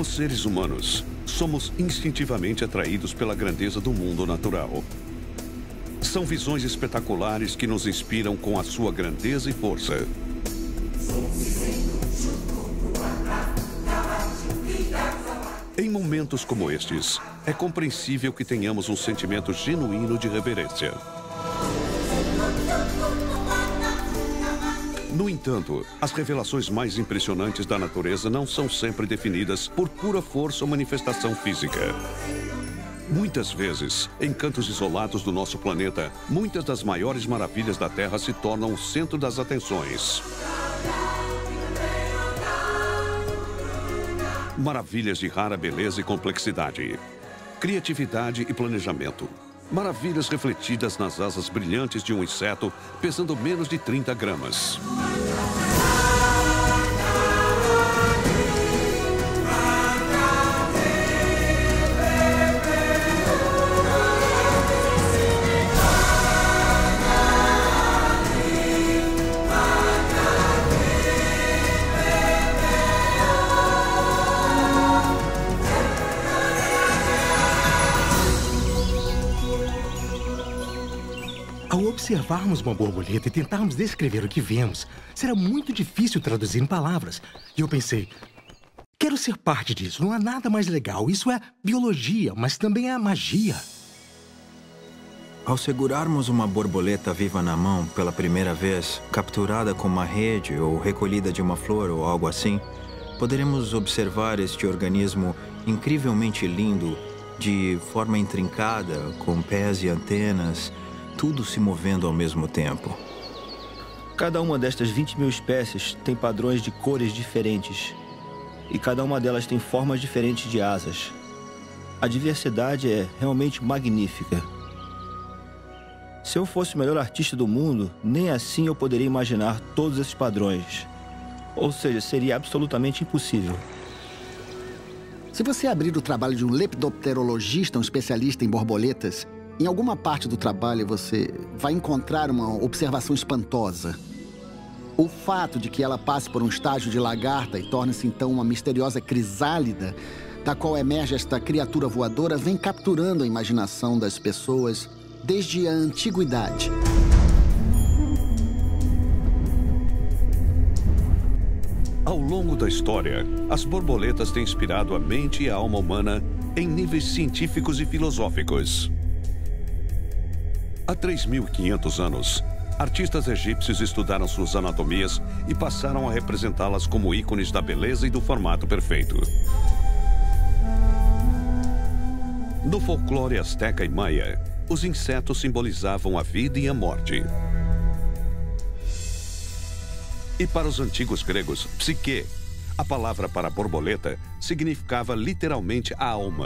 Como seres humanos, somos instintivamente atraídos pela grandeza do mundo natural. São visões espetaculares que nos inspiram com a sua grandeza e força. Em momentos como estes, é compreensível que tenhamos um sentimento genuíno de reverência. No entanto, as revelações mais impressionantes da natureza não são sempre definidas por pura força ou manifestação física. Muitas vezes, em cantos isolados do nosso planeta, muitas das maiores maravilhas da Terra se tornam o centro das atenções. Maravilhas de rara beleza e complexidade, criatividade e planejamento. Maravilhas refletidas nas asas brilhantes de um inseto pesando menos de 30 gramas. Ao observarmos uma borboleta e tentarmos descrever o que vemos, será muito difícil traduzir em palavras. E eu pensei, quero ser parte disso, não há nada mais legal. Isso é biologia, mas também é magia. Ao segurarmos uma borboleta viva na mão pela primeira vez, capturada com uma rede ou recolhida de uma flor ou algo assim, poderemos observar este organismo incrivelmente lindo, de forma intrincada, com pés e antenas, tudo se movendo ao mesmo tempo. Cada uma destas 20.000 espécies tem padrões de cores diferentes. E cada uma delas tem formas diferentes de asas. A diversidade é realmente magnífica. Se eu fosse o melhor artista do mundo, nem assim eu poderia imaginar todos esses padrões. Ou seja, seria absolutamente impossível. Se você abrir o trabalho de um lepidopterologista, um especialista em borboletas, em alguma parte do trabalho você vai encontrar uma observação espantosa. O fato de que ela passe por um estágio de lagarta e torne-se então uma misteriosa crisálida, da qual emerge esta criatura voadora, vem capturando a imaginação das pessoas desde a antiguidade. Ao longo da história, as borboletas têm inspirado a mente e a alma humana em níveis científicos e filosóficos. Há 3.500 anos, artistas egípcios estudaram suas anatomias e passaram a representá-las como ícones da beleza e do formato perfeito. No folclore asteca e maia, os insetos simbolizavam a vida e a morte. E para os antigos gregos, psique, a palavra para borboleta, significava literalmente a alma.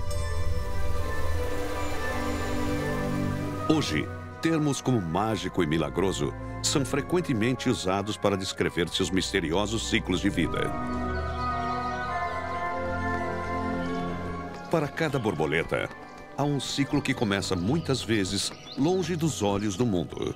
Hoje, termos como mágico e milagroso são frequentemente usados para descrever seus misteriosos ciclos de vida. Para cada borboleta, há um ciclo que começa muitas vezes longe dos olhos do mundo.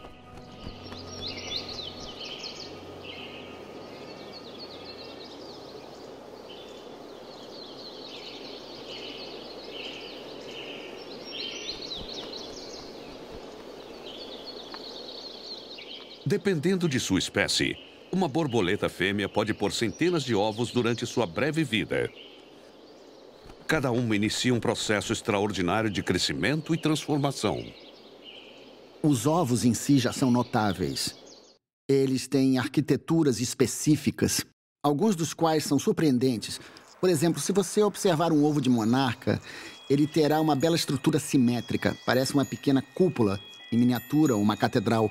Dependendo de sua espécie, uma borboleta fêmea pode pôr centenas de ovos durante sua breve vida. Cada uma inicia um processo extraordinário de crescimento e transformação. Os ovos em si já são notáveis. Eles têm arquiteturas específicas, alguns dos quais são surpreendentes. Por exemplo, se você observar um ovo de monarca, ele terá uma bela estrutura simétrica. Parece uma pequena cúpula, em miniatura, uma catedral.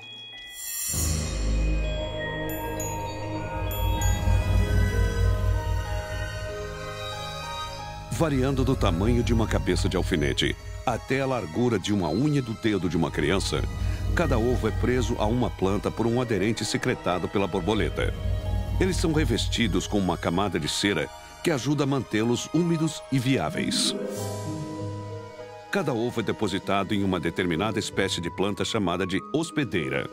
Variando do tamanho de uma cabeça de alfinete até a largura de uma unha do dedo de uma criança, cada ovo é preso a uma planta por um aderente secretado pela borboleta. Eles são revestidos com uma camada de cera que ajuda a mantê-los úmidos e viáveis. Cada ovo é depositado em uma determinada espécie de planta chamada de hospedeira.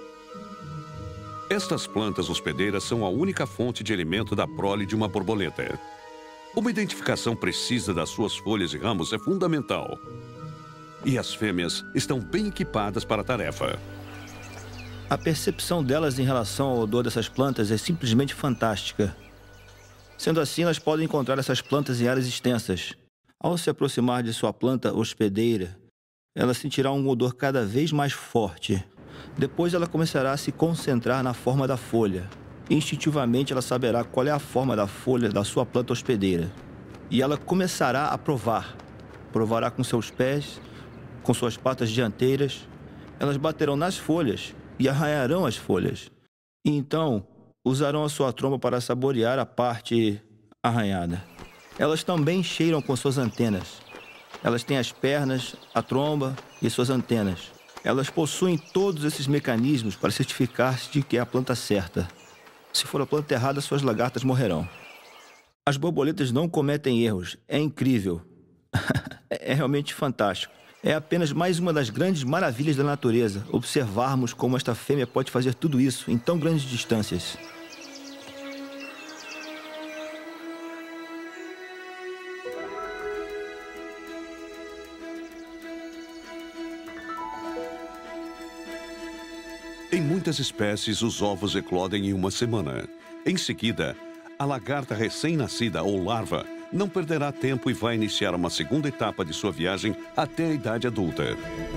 Estas plantas hospedeiras são a única fonte de alimento da prole de uma borboleta. Uma identificação precisa das suas folhas e ramos é fundamental. E as fêmeas estão bem equipadas para a tarefa. A percepção delas em relação ao odor dessas plantas é simplesmente fantástica. Sendo assim, elas podem encontrar essas plantas em áreas extensas. Ao se aproximar de sua planta hospedeira, ela sentirá um odor cada vez mais forte. Depois ela começará a se concentrar na forma da folha. Instintivamente ela saberá qual é a forma da folha da sua planta hospedeira. E ela começará a provar. Provará com seus pés, com suas patas dianteiras. Elas baterão nas folhas e arranharão as folhas. E então usarão a sua tromba para saborear a parte arranhada. Elas também cheiram com suas antenas. Elas têm as pernas, a tromba e suas antenas. Elas possuem todos esses mecanismos para certificar-se de que é a planta certa. Se for a planta errada, suas lagartas morrerão. As borboletas não cometem erros. É incrível. É realmente fantástico. É apenas mais uma das grandes maravilhas da natureza, observarmos como esta fêmea pode fazer tudo isso em tão grandes distâncias. Em muitas espécies, os ovos eclodem em uma semana. Em seguida, a lagarta recém-nascida ou larva não perderá tempo e vai iniciar uma segunda etapa de sua viagem até a idade adulta.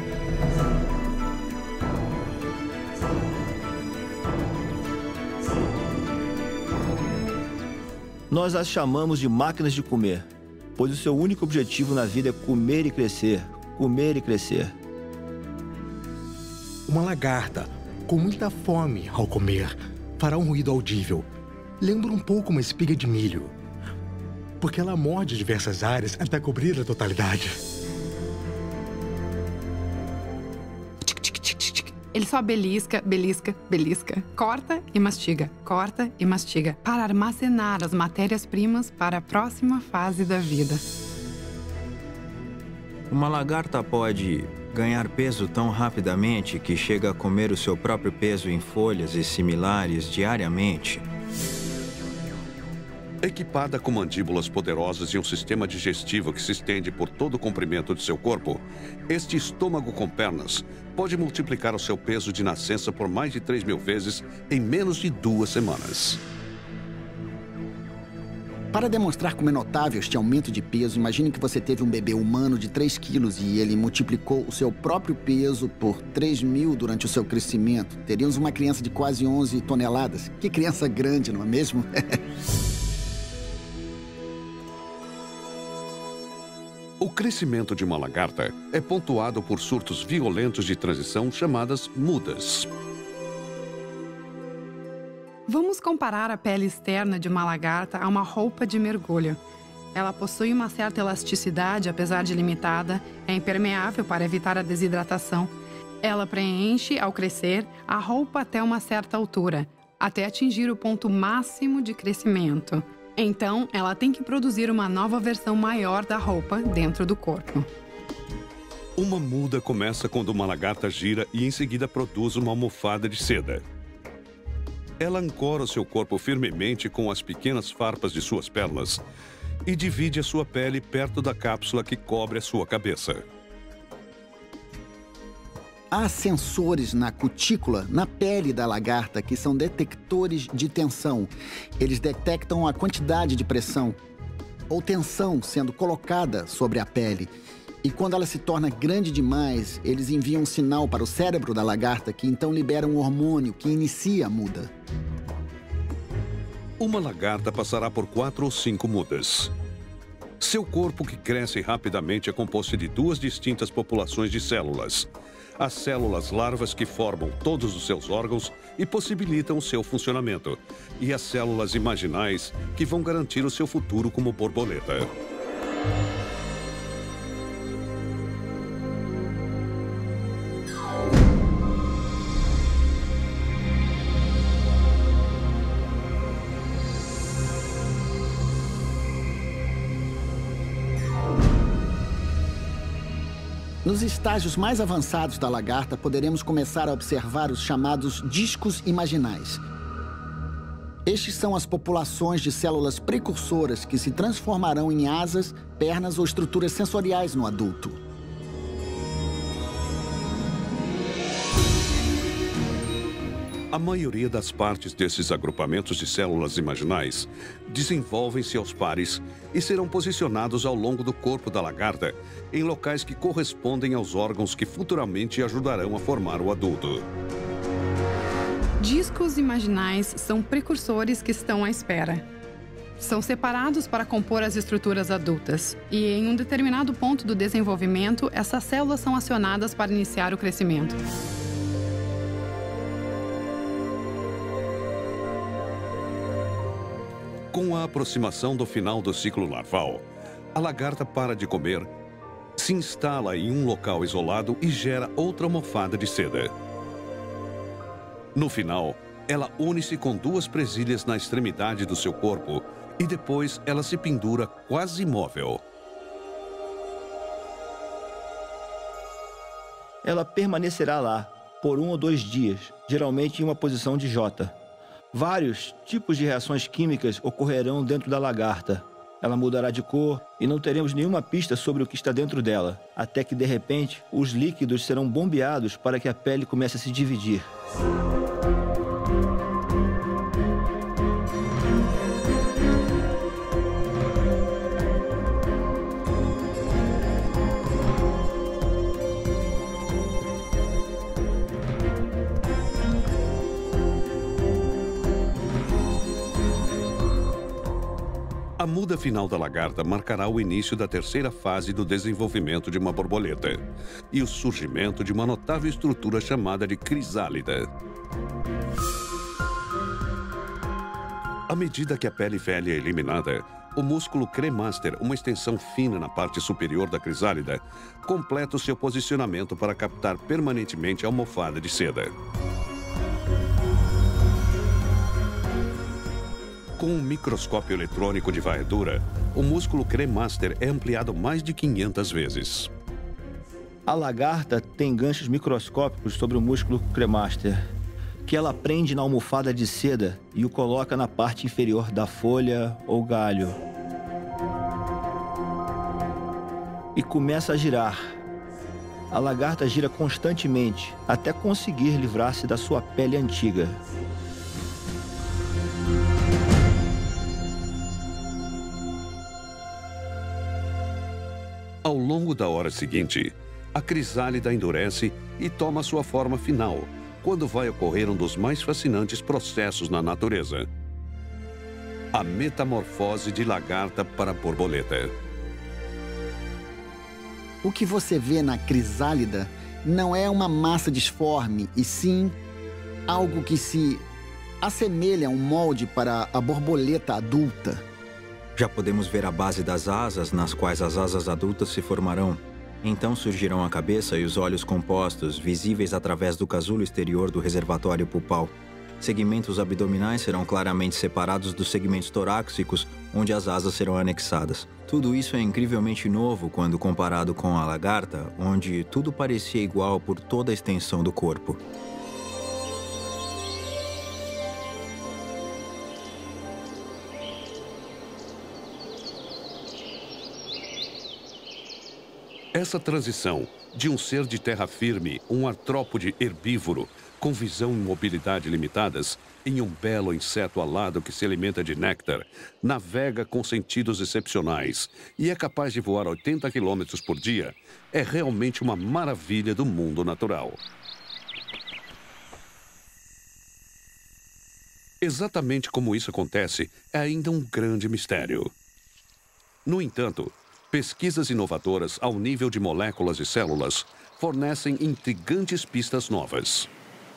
Nós as chamamos de máquinas de comer, pois o seu único objetivo na vida é comer e crescer, comer e crescer. Uma lagarta, com muita fome ao comer, fará um ruído audível. Lembra um pouco uma espiga de milho, porque ela morde diversas áreas até cobrir a totalidade. Ele só belisca, belisca, belisca, corta e mastiga, para armazenar as matérias-primas para a próxima fase da vida. Uma lagarta pode ganhar peso tão rapidamente que chega a comer o seu próprio peso em folhas e similares diariamente. Equipada com mandíbulas poderosas e um sistema digestivo que se estende por todo o comprimento de seu corpo, este estômago com pernas pode multiplicar o seu peso de nascença por mais de 3.000 vezes em menos de 2 semanas. Para demonstrar como é notável este aumento de peso, imagine que você teve um bebê humano de 3 quilos e ele multiplicou o seu próprio peso por 3.000 durante o seu crescimento. Teríamos uma criança de quase 11 toneladas. Que criança grande, não é mesmo? O crescimento de uma lagarta é pontuado por surtos violentos de transição chamadas mudas. Vamos comparar a pele externa de uma lagarta a uma roupa de mergulho. Ela possui uma certa elasticidade, apesar de limitada, é impermeável para evitar a desidratação. Ela preenche, ao crescer, a roupa até uma certa altura, até atingir o ponto máximo de crescimento. Então, ela tem que produzir uma nova versão maior da roupa dentro do corpo. Uma muda começa quando uma lagarta gira e em seguida produz uma almofada de seda. Ela ancora o seu corpo firmemente com as pequenas farpas de suas pernas e divide a sua pele perto da cápsula que cobre a sua cabeça. Há sensores na cutícula, na pele da lagarta, que são detectores de tensão. Eles detectam a quantidade de pressão ou tensão sendo colocada sobre a pele. E quando ela se torna grande demais, eles enviam um sinal para o cérebro da lagarta, que então libera um hormônio que inicia a muda. Uma lagarta passará por 4 ou 5 mudas. Seu corpo, que cresce rapidamente, é composto de 2 distintas populações de células. As células larvas, que formam todos os seus órgãos e possibilitam o seu funcionamento. E as células imaginais, que vão garantir o seu futuro como borboleta. Nos estágios mais avançados da lagarta, poderemos começar a observar os chamados discos imaginais. Estes são as populações de células precursoras que se transformarão em asas, pernas ou estruturas sensoriais no adulto. A maioria das partes desses agrupamentos de células imaginais desenvolvem-se aos pares e serão posicionados ao longo do corpo da lagarta em locais que correspondem aos órgãos que futuramente ajudarão a formar o adulto. Discos imaginais são precursores que estão à espera. São separados para compor as estruturas adultas e, em um determinado ponto do desenvolvimento, essas células são acionadas para iniciar o crescimento. Com a aproximação do final do ciclo larval, a lagarta para de comer, se instala em um local isolado e gera outra almofada de seda. No final, ela une-se com duas presilhas na extremidade do seu corpo e depois ela se pendura quase imóvel. Ela permanecerá lá por 1 ou 2 dias, geralmente em uma posição de J. Vários tipos de reações químicas ocorrerão dentro da lagarta. Ela mudará de cor e não teremos nenhuma pista sobre o que está dentro dela, até que, de repente, os líquidos serão bombeados para que a pele comece a se dividir. A muda final da lagarta marcará o início da terceira fase do desenvolvimento de uma borboleta e o surgimento de uma notável estrutura chamada de crisálida. À medida que a pele velha é eliminada, o músculo cremaster, uma extensão fina na parte superior da crisálida, completa o seu posicionamento para captar permanentemente a almofada de seda. Com um microscópio eletrônico de varredura, o músculo cremaster é ampliado mais de 500 vezes. A lagarta tem ganchos microscópicos sobre o músculo cremaster, que ela prende na almofada de seda e o coloca na parte inferior da folha ou galho. E começa a girar. A lagarta gira constantemente até conseguir livrar-se da sua pele antiga. Ao longo da hora seguinte, a crisálida endurece e toma sua forma final, quando vai ocorrer um dos mais fascinantes processos na natureza: a metamorfose de lagarta para borboleta. O que você vê na crisálida não é uma massa disforme, e sim algo que se assemelha a um molde para a borboleta adulta. Já podemos ver a base das asas, nas quais as asas adultas se formarão. Então surgirão a cabeça e os olhos compostos, visíveis através do casulo exterior do reservatório pulpal. Segmentos abdominais serão claramente separados dos segmentos torácicos, onde as asas serão anexadas. Tudo isso é incrivelmente novo quando comparado com a lagarta, onde tudo parecia igual por toda a extensão do corpo. Essa transição de um ser de terra firme, um artrópode herbívoro, com visão e mobilidade limitadas, em um belo inseto alado que se alimenta de néctar, navega com sentidos excepcionais e é capaz de voar 80 km por dia, é realmente uma maravilha do mundo natural. Exatamente como isso acontece é ainda um grande mistério. No entanto, pesquisas inovadoras ao nível de moléculas e células fornecem intrigantes pistas novas.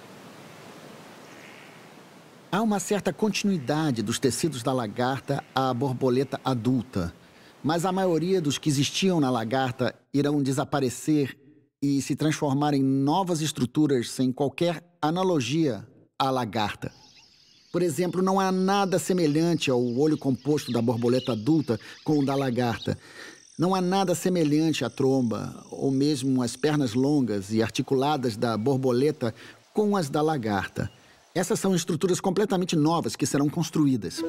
Há uma certa continuidade dos tecidos da lagarta à borboleta adulta, mas a maioria dos que existiam na lagarta irão desaparecer e se transformar em novas estruturas sem qualquer analogia à lagarta. Por exemplo, não há nada semelhante ao olho composto da borboleta adulta com o da lagarta. Não há nada semelhante à tromba, ou mesmo as pernas longas e articuladas da borboleta com as da lagarta. Essas são estruturas completamente novas que serão construídas.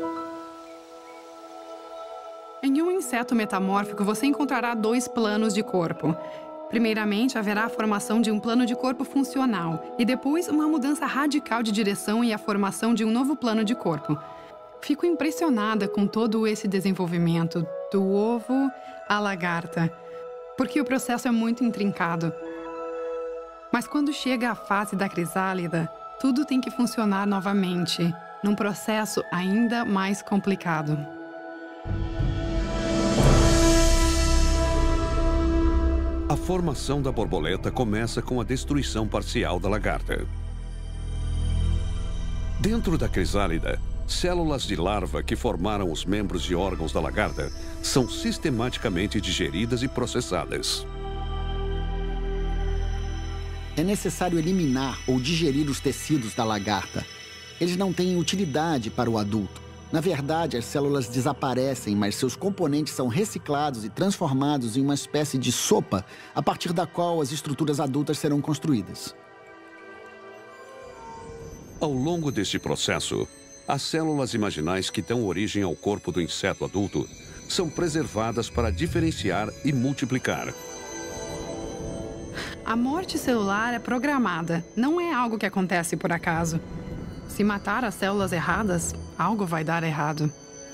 Em um inseto metamórfico, você encontrará 2 planos de corpo. Primeiramente, haverá a formação de um plano de corpo funcional e depois uma mudança radical de direção e a formação de um novo plano de corpo. Fico impressionada com todo esse desenvolvimento, do ovo à lagarta, porque o processo é muito intrincado. Mas quando chega a fase da crisálida, tudo tem que funcionar novamente, num processo ainda mais complicado. A formação da borboleta começa com a destruição parcial da lagarta. Dentro da crisálida, células de larva que formaram os membros e órgãos da lagarta são sistematicamente digeridas e processadas. É necessário eliminar ou digerir os tecidos da lagarta. Eles não têm utilidade para o adulto. Na verdade, as células desaparecem, mas seus componentes são reciclados e transformados em uma espécie de sopa, a partir da qual as estruturas adultas serão construídas. Ao longo deste processo, as células imaginais que dão origem ao corpo do inseto adulto são preservadas para diferenciar e multiplicar. A morte celular é programada, não é algo que acontece por acaso. Se matar as células erradas, algo vai dar errado.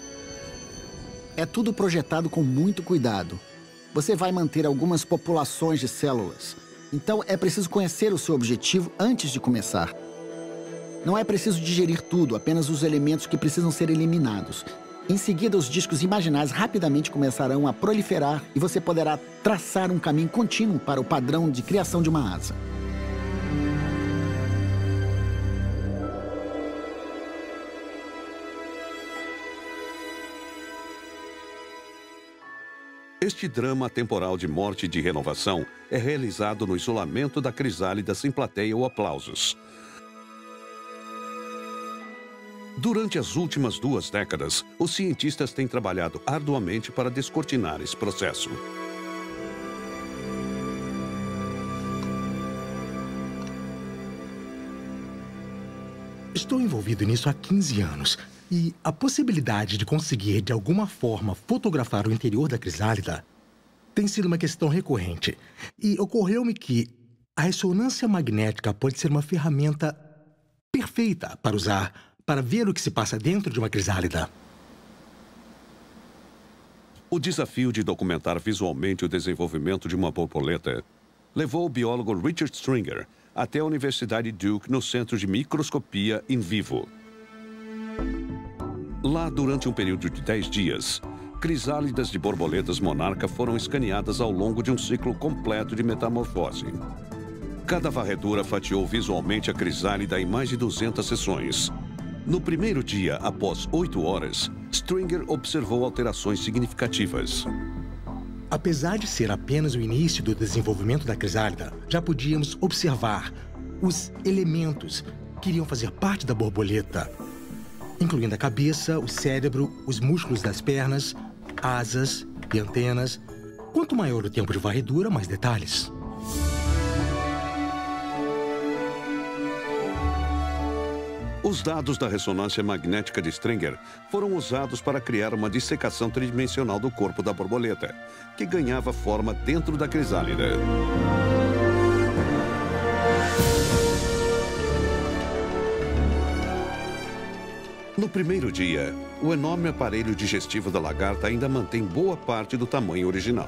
É tudo projetado com muito cuidado. Você vai manter algumas populações de células. Então é preciso conhecer o seu objetivo antes de começar. Não é preciso digerir tudo, apenas os elementos que precisam ser eliminados. Em seguida, os discos imaginais rapidamente começarão a proliferar e você poderá traçar um caminho contínuo para o padrão de criação de uma asa. Este drama temporal de morte e de renovação é realizado no isolamento da crisálida sem plateia ou aplausos. Durante as últimas 2 décadas, os cientistas têm trabalhado arduamente para descortinar esse processo. Estou envolvido nisso há 15 anos. E a possibilidade de conseguir, de alguma forma, fotografar o interior da crisálida tem sido uma questão recorrente. E ocorreu-me que a ressonância magnética pode ser uma ferramenta perfeita para usar para ver o que se passa dentro de uma crisálida. O desafio de documentar visualmente o desenvolvimento de uma borboleta levou o biólogo Richard Stringer até a Universidade Duke no Centro de Microscopia in Vivo. Lá, durante um período de 10 dias, crisálidas de borboletas monarca foram escaneadas ao longo de um ciclo completo de metamorfose. Cada varredura fatiou visualmente a crisálida em mais de 200 sessões. No primeiro dia, após 8 horas, Stringer observou alterações significativas. Apesar de ser apenas o início do desenvolvimento da crisálida, já podíamos observar os elementos que iriam fazer parte da borboleta, incluindo a cabeça, o cérebro, os músculos das pernas, asas e antenas. Quanto maior o tempo de varredura, mais detalhes. Os dados da ressonância magnética de Stringer foram usados para criar uma dissecação tridimensional do corpo da borboleta, que ganhava forma dentro da crisálida. No primeiro dia, o enorme aparelho digestivo da lagarta ainda mantém boa parte do tamanho original.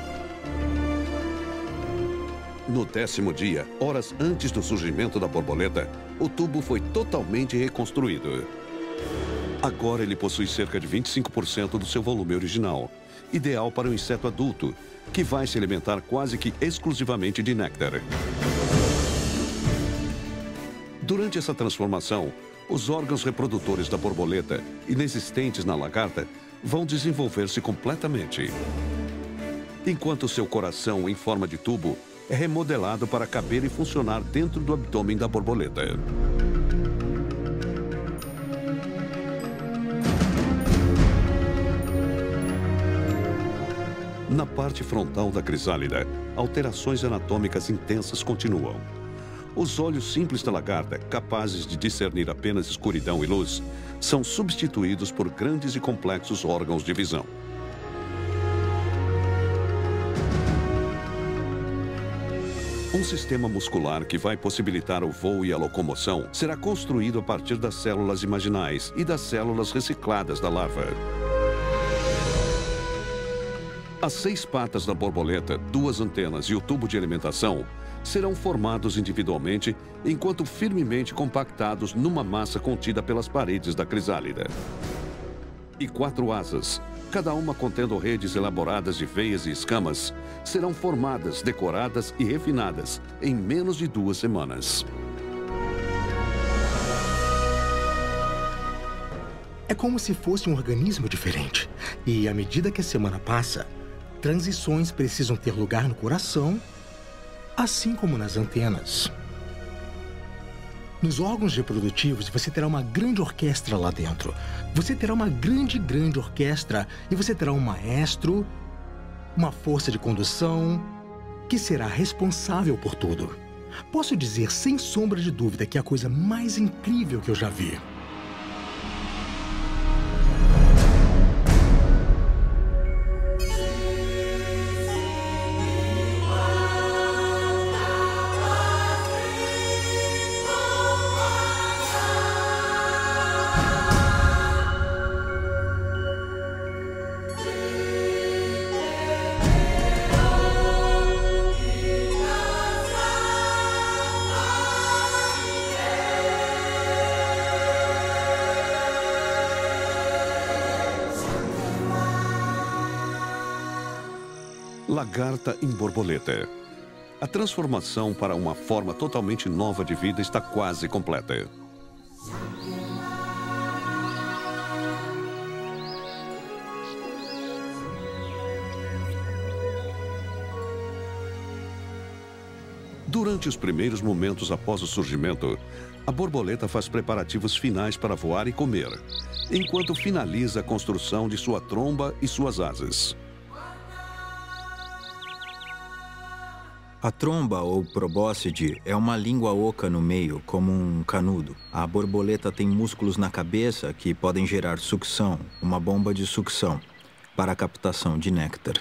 No 10º dia, horas antes do surgimento da borboleta, o tubo foi totalmente reconstruído. Agora ele possui cerca de 25% do seu volume original, ideal para o inseto adulto, que vai se alimentar quase que exclusivamente de néctar. Durante essa transformação, os órgãos reprodutores da borboleta, inexistentes na lagarta, vão desenvolver-se completamente. Enquanto seu coração, em forma de tubo, é remodelado para caber e funcionar dentro do abdômen da borboleta. Na parte frontal da crisálida, alterações anatômicas intensas continuam. Os olhos simples da lagarta, capazes de discernir apenas escuridão e luz, são substituídos por grandes e complexos órgãos de visão. Um sistema muscular que vai possibilitar o voo e a locomoção será construído a partir das células imaginais e das células recicladas da larva. As 6 patas da borboleta, 2 antenas e o tubo de alimentação serão formados individualmente, enquanto firmemente compactados numa massa contida pelas paredes da crisálida. E 4 asas, cada uma contendo redes elaboradas de veias e escamas, serão formadas, decoradas e refinadas em menos de 2 semanas. É como se fosse um organismo diferente. E à medida que a semana passa, transições precisam ter lugar no coração, assim como nas antenas. Nos órgãos reprodutivos, você terá uma grande orquestra lá dentro. Você terá uma grande orquestra e você terá um maestro, uma força de condução, que será responsável por tudo. Posso dizer sem sombra de dúvida que é a coisa mais incrível que eu já vi. Lagarta em borboleta. A transformação para uma forma totalmente nova de vida está quase completa. Durante os primeiros momentos após o surgimento, a borboleta faz preparativos finais para voar e comer, enquanto finaliza a construção de sua tromba e suas asas. A tromba, ou probóscide, é uma língua oca no meio, como um canudo. A borboleta tem músculos na cabeça que podem gerar sucção, uma bomba de sucção, para a captação de néctar.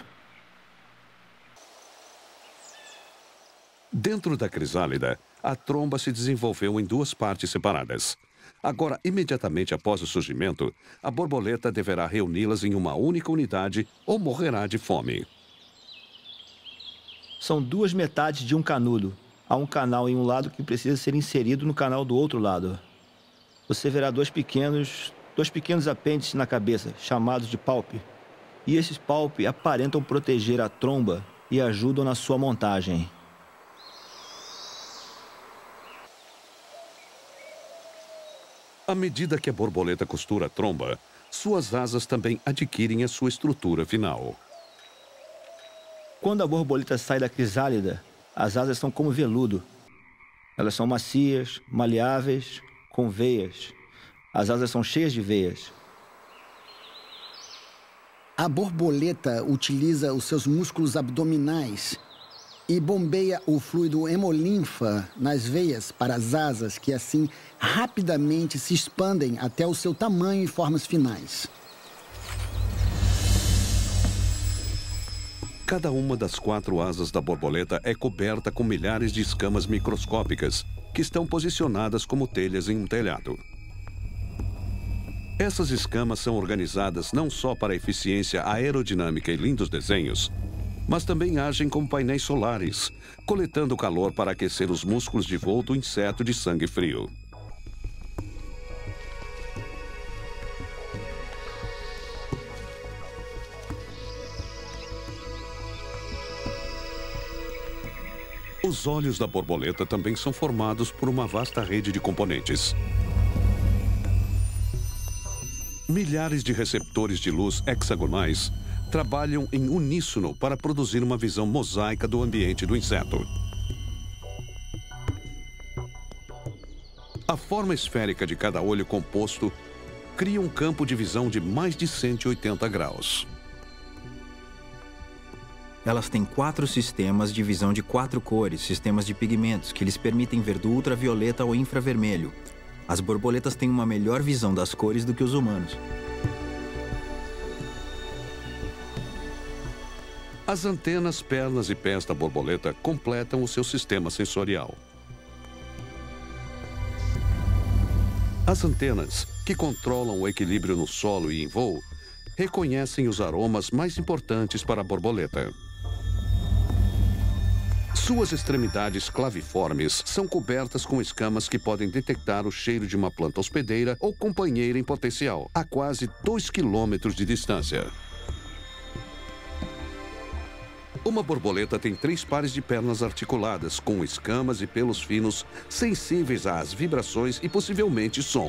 Dentro da crisálida, a tromba se desenvolveu em 2 partes separadas. Agora, imediatamente após o surgimento, a borboleta deverá reuni-las em uma única unidade ou morrerá de fome. São 2 metades de um canudo. Há um canal em um lado que precisa ser inserido no canal do outro lado. Você verá dois pequenos apêndices na cabeça, chamados de palpi. E esses palpi aparentam proteger a tromba e ajudam na sua montagem. À medida que a borboleta costura a tromba, suas asas também adquirem a sua estrutura final. Quando a borboleta sai da crisálida, as asas são como veludo. Elas são macias, maleáveis, com veias. As asas são cheias de veias. A borboleta utiliza os seus músculos abdominais e bombeia o fluido hemolinfa nas veias para as asas, que assim rapidamente se expandem até o seu tamanho e formas finais. Cada uma das 4 asas da borboleta é coberta com milhares de escamas microscópicas que estão posicionadas como telhas em um telhado. Essas escamas são organizadas não só para a eficiência aerodinâmica e lindos desenhos, mas também agem como painéis solares, coletando calor para aquecer os músculos de voo do inseto de sangue frio. Os olhos da borboleta também são formados por uma vasta rede de componentes. Milhares de receptores de luz hexagonais trabalham em uníssono para produzir uma visão mosaica do ambiente do inseto. A forma esférica de cada olho composto cria um campo de visão de mais de 180 graus. Elas têm 4 sistemas de visão de 4 cores, sistemas de pigmentos, que lhes permitem ver do ultravioleta ao infravermelho. As borboletas têm uma melhor visão das cores do que os humanos. As antenas, pernas e pés da borboleta completam o seu sistema sensorial. As antenas, que controlam o equilíbrio no solo e em voo, reconhecem os aromas mais importantes para a borboleta. Suas extremidades claviformes são cobertas com escamas que podem detectar o cheiro de uma planta hospedeira ou companheira em potencial, a quase 2 quilômetros de distância. Uma borboleta tem 3 pares de pernas articuladas, com escamas e pelos finos, sensíveis às vibrações e possivelmente som.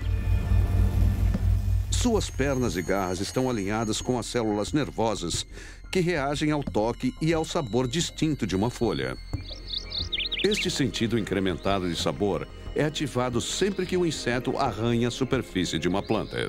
Suas pernas e garras estão alinhadas com as células nervosas, que reagem ao toque e ao sabor distinto de uma folha. Este sentido incrementado de sabor é ativado sempre que o inseto arranha a superfície de uma planta.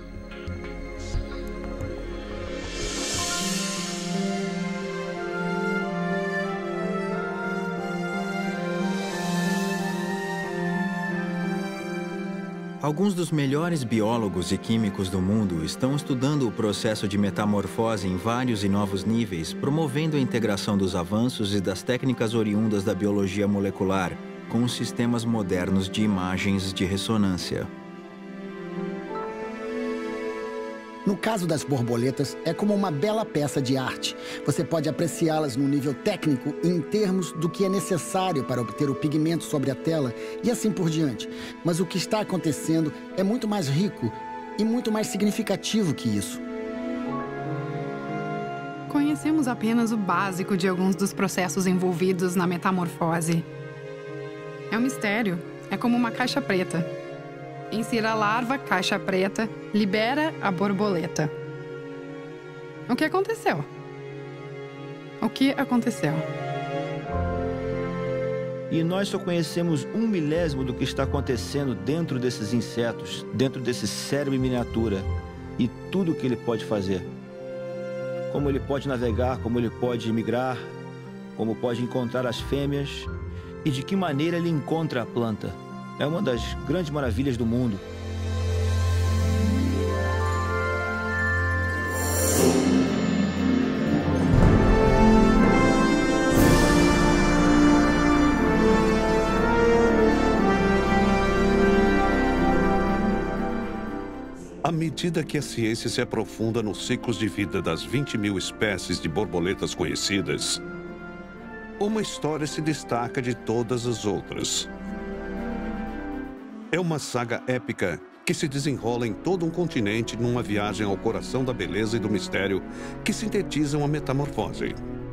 Alguns dos melhores biólogos e químicos do mundo estão estudando o processo de metamorfose em vários e novos níveis, promovendo a integração dos avanços e das técnicas oriundas da biologia molecular com os sistemas modernos de imagens de ressonância. No caso das borboletas, é como uma bela peça de arte. Você pode apreciá-las no nível técnico em termos do que é necessário para obter o pigmento sobre a tela e assim por diante. Mas o que está acontecendo é muito mais rico e muito mais significativo que isso. Conhecemos apenas o básico de alguns dos processos envolvidos na metamorfose. É um mistério. É como uma caixa preta. Insira a larva, caixa preta, libera a borboleta. O que aconteceu? O que aconteceu? E nós só conhecemos 1/1000 do que está acontecendo dentro desses insetos, dentro desse cérebro em miniatura, e tudo o que ele pode fazer. Como ele pode navegar, como ele pode migrar, como pode encontrar as fêmeas e de que maneira ele encontra a planta. É uma das grandes maravilhas do mundo. À medida que a ciência se aprofunda nos ciclos de vida das 20.000 espécies de borboletas conhecidas, uma história se destaca de todas as outras. É uma saga épica que se desenrola em todo um continente numa viagem ao coração da beleza e do mistério que sintetizam a metamorfose.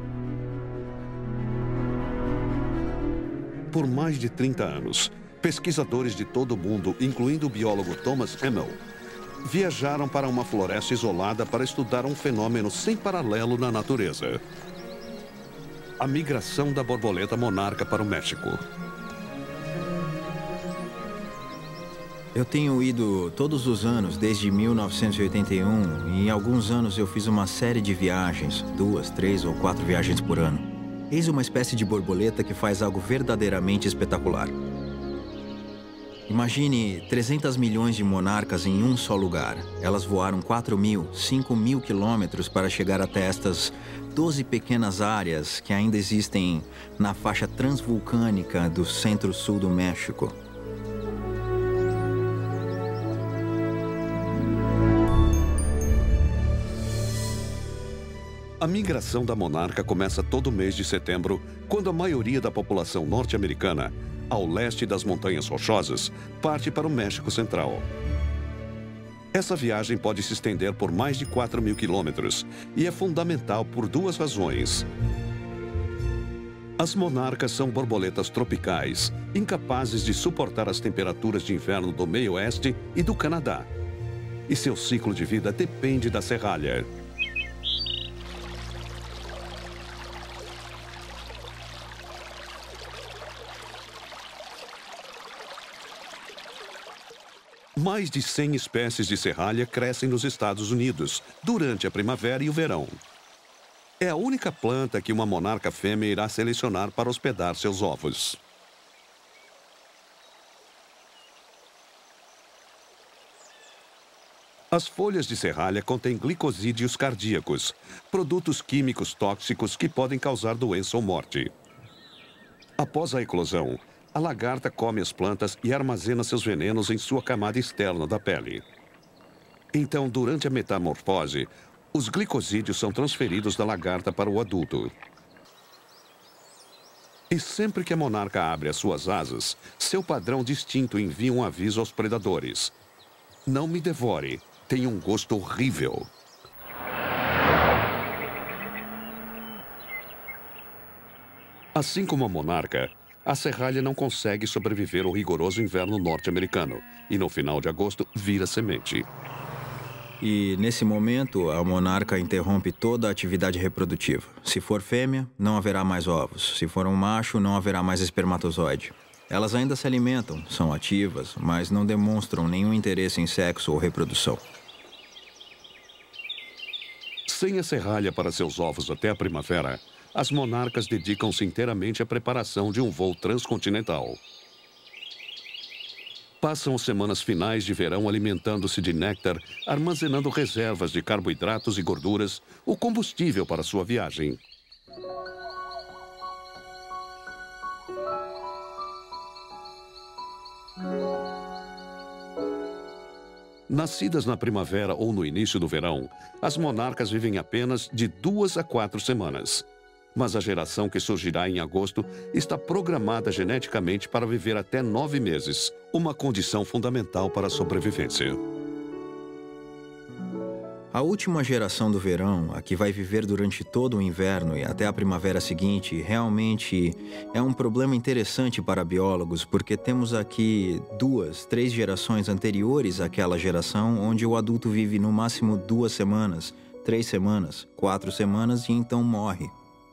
Por mais de 30 anos, pesquisadores de todo o mundo, incluindo o biólogo Thomas Hemmel, viajaram para uma floresta isolada para estudar um fenômeno sem paralelo na natureza: a migração da borboleta monarca para o México. Eu tenho ido todos os anos, desde 1981, e em alguns anos eu fiz uma série de viagens, 2, 3 ou 4 viagens por ano. Eis uma espécie de borboleta que faz algo verdadeiramente espetacular. Imagine 300 milhões de monarcas em um só lugar. Elas voaram 4.000, 5.000 quilômetros para chegar até estas 12 pequenas áreas que ainda existem na faixa transvulcânica do centro-sul do México. A migração da monarca começa todo mês de setembro, quando a maioria da população norte-americana, ao leste das Montanhas Rochosas, parte para o México Central. Essa viagem pode se estender por mais de 4.000 quilômetros e é fundamental por 2 razões. As monarcas são borboletas tropicais, incapazes de suportar as temperaturas de inverno do meio oeste e do Canadá. E seu ciclo de vida depende da serralha. Mais de 100 espécies de serralha crescem nos Estados Unidos durante a primavera e o verão. É a única planta que uma monarca fêmea irá selecionar para hospedar seus ovos. As folhas de serralha contêm glicosídeos cardíacos, produtos químicos tóxicos que podem causar doença ou morte. Após a eclosão, a lagarta come as plantas e armazena seus venenos em sua camada externa da pele. Então, durante a metamorfose, os glicosídeos são transferidos da lagarta para o adulto. E sempre que a monarca abre as suas asas, seu padrão distinto envia um aviso aos predadores. Não me devore, tem um gosto horrível. Assim como a monarca, a serralha não consegue sobreviver ao rigoroso inverno norte-americano e no final de agosto vira semente. E, nesse momento, a monarca interrompe toda a atividade reprodutiva. Se for fêmea, não haverá mais ovos. Se for um macho, não haverá mais espermatozoide. Elas ainda se alimentam, são ativas, mas não demonstram nenhum interesse em sexo ou reprodução. Sem a serralha para seus ovos até a primavera, as monarcas dedicam-se inteiramente à preparação de um voo transcontinental. Passam as semanas finais de verão alimentando-se de néctar, armazenando reservas de carboidratos e gorduras, o combustível para sua viagem. Nascidas na primavera ou no início do verão, as monarcas vivem apenas de 2 a 4 semanas. Mas a geração que surgirá em agosto está programada geneticamente para viver até 9 meses, uma condição fundamental para a sobrevivência. A última geração do verão, a que vai viver durante todo o inverno e até a primavera seguinte, realmente é um problema interessante para biólogos, porque temos aqui 2, 3 gerações anteriores àquela geração, onde o adulto vive no máximo 2 semanas, 3 semanas, 4 semanas e então morre.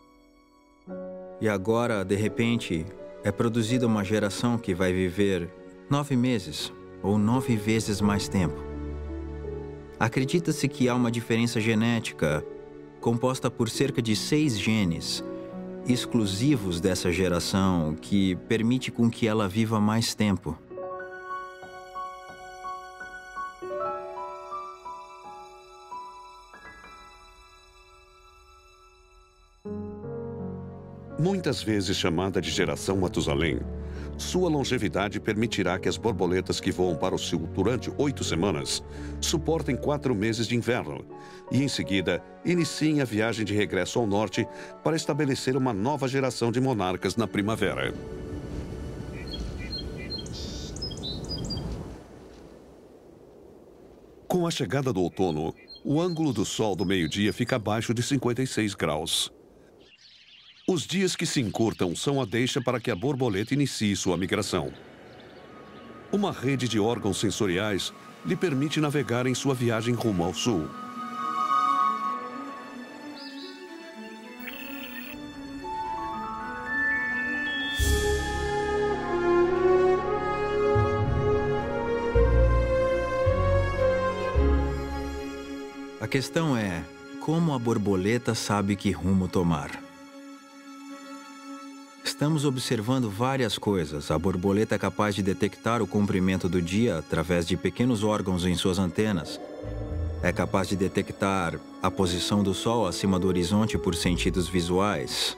E agora, de repente, é produzida uma geração que vai viver 9 meses ou 9 vezes mais tempo. Acredita-se que há uma diferença genética composta por cerca de 6 genes exclusivos dessa geração que permite com que ela viva mais tempo. Muitas vezes chamada de geração Matusalém, sua longevidade permitirá que as borboletas que voam para o sul durante 8 semanas suportem 4 meses de inverno e, em seguida, iniciem a viagem de regresso ao norte para estabelecer uma nova geração de monarcas na primavera. Com a chegada do outono, o ângulo do sol do meio-dia fica abaixo de 56 graus. Os dias que se encurtam são a deixa para que a borboleta inicie sua migração. Uma rede de órgãos sensoriais lhe permite navegar em sua viagem rumo ao sul. A questão é, como a borboleta sabe que rumo tomar? Estamos observando várias coisas. A borboleta é capaz de detectar o comprimento do dia através de pequenos órgãos em suas antenas. É capaz de detectar a posição do sol acima do horizonte por sentidos visuais.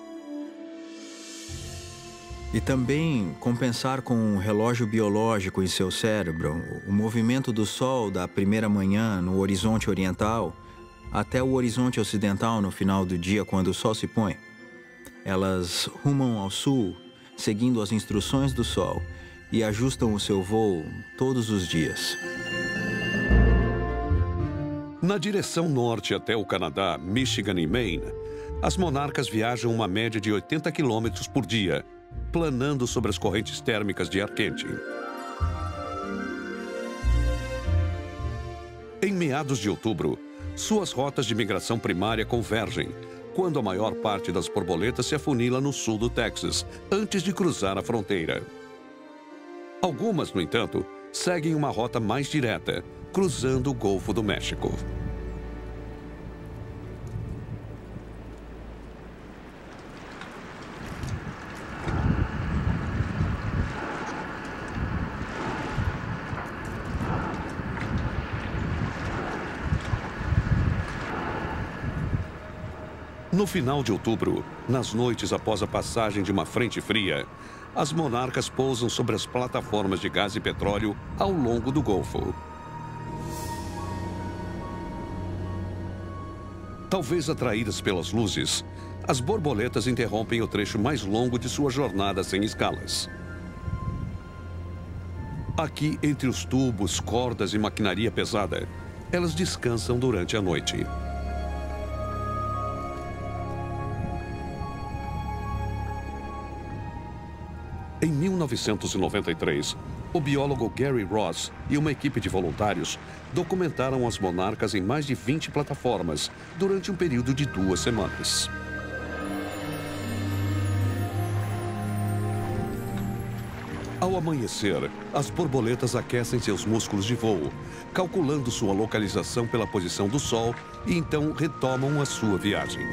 E também compensar com um relógio biológico em seu cérebro, o movimento do sol da primeira manhã no horizonte oriental até o horizonte ocidental no final do dia quando o sol se põe. Elas rumam ao sul, seguindo as instruções do sol, e ajustam o seu voo todos os dias. Na direção norte até o Canadá, Michigan e Maine, as monarcas viajam uma média de 80 km por dia, planando sobre as correntes térmicas de ar quente. Em meados de outubro, suas rotas de migração primária convergem, quando a maior parte das borboletas se afunila no sul do Texas, antes de cruzar a fronteira. Algumas, no entanto, seguem uma rota mais direta, cruzando o Golfo do México. No final de outubro, nas noites após a passagem de uma frente fria, as monarcas pousam sobre as plataformas de gás e petróleo ao longo do Golfo. Talvez atraídas pelas luzes, as borboletas interrompem o trecho mais longo de sua jornada sem escalas. Aqui, entre os tubos, cordas e maquinaria pesada, elas descansam durante a noite. Em 1993, o biólogo Gary Ross e uma equipe de voluntários documentaram as monarcas em mais de 20 plataformas durante um período de 2 semanas. Ao amanhecer, as borboletas aquecem seus músculos de voo, calculando sua localização pela posição do Sol e então retomam a sua viagem.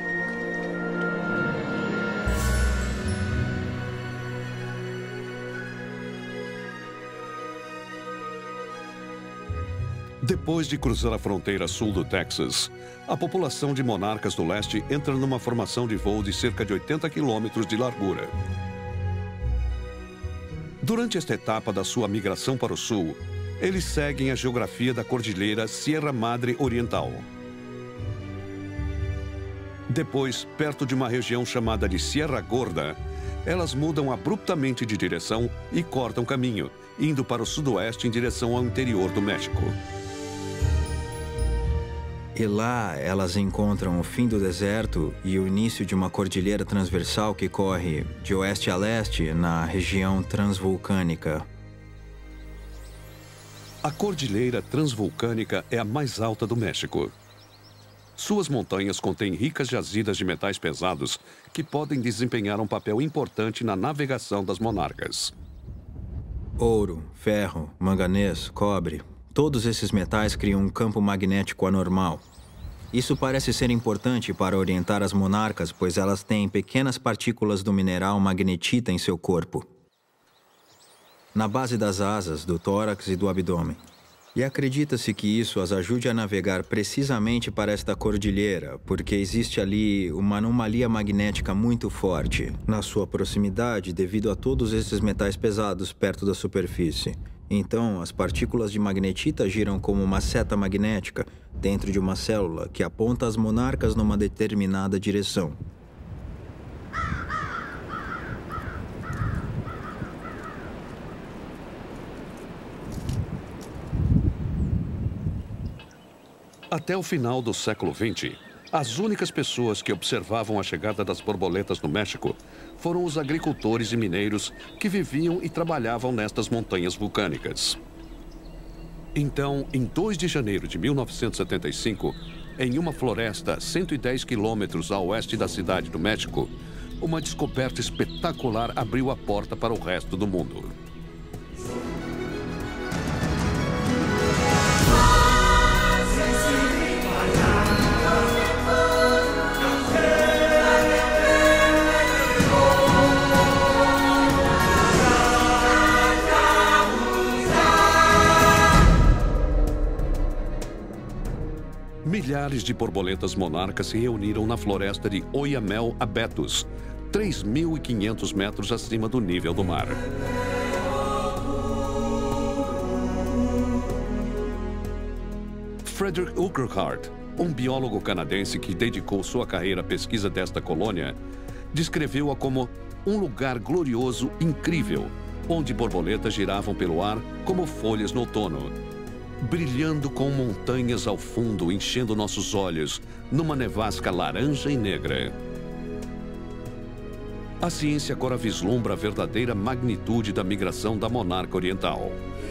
Depois de cruzar a fronteira sul do Texas, a população de monarcas do leste entra numa formação de voo de cerca de 80 quilômetros de largura. Durante esta etapa da sua migração para o sul, eles seguem a geografia da cordilheira Sierra Madre Oriental. Depois, perto de uma região chamada de Sierra Gorda, elas mudam abruptamente de direção e cortam caminho, indo para o sudoeste em direção ao interior do México. E lá elas encontram o fim do deserto e o início de uma cordilheira transversal que corre de oeste a leste na região transvulcânica. A cordilheira transvulcânica é a mais alta do México. Suas montanhas contêm ricas jazidas de metais pesados que podem desempenhar um papel importante na navegação das monarcas. Ouro, ferro, manganês, cobre... Todos esses metais criam um campo magnético anormal. Isso parece ser importante para orientar as monarcas, pois elas têm pequenas partículas do mineral magnetita em seu corpo, na base das asas, do tórax e do abdômen. E acredita-se que isso as ajude a navegar precisamente para esta cordilheira, porque existe ali uma anomalia magnética muito forte na sua proximidade devido a todos esses metais pesados perto da superfície. Então, as partículas de magnetita giram como uma seta magnética dentro de uma célula que aponta as monarcas numa determinada direção. Até o final do século XX, as únicas pessoas que observavam a chegada das borboletas no México foram os agricultores e mineiros que viviam e trabalhavam nestas montanhas vulcânicas. Então, em 2 de janeiro de 1975, em uma floresta a 110 quilômetros a oeste da cidade do México, uma descoberta espetacular abriu a porta para o resto do mundo. Milhares de borboletas monarcas se reuniram na floresta de Oyamel Abetos, 3.500 metros acima do nível do mar. Frederick Urquhart, um biólogo canadense que dedicou sua carreira à pesquisa desta colônia, descreveu-a como um lugar glorioso, incrível, onde borboletas giravam pelo ar como folhas no outono, brilhando com montanhas ao fundo, enchendo nossos olhos numa nevasca laranja e negra. A ciência agora vislumbra a verdadeira magnitude da migração da monarca oriental.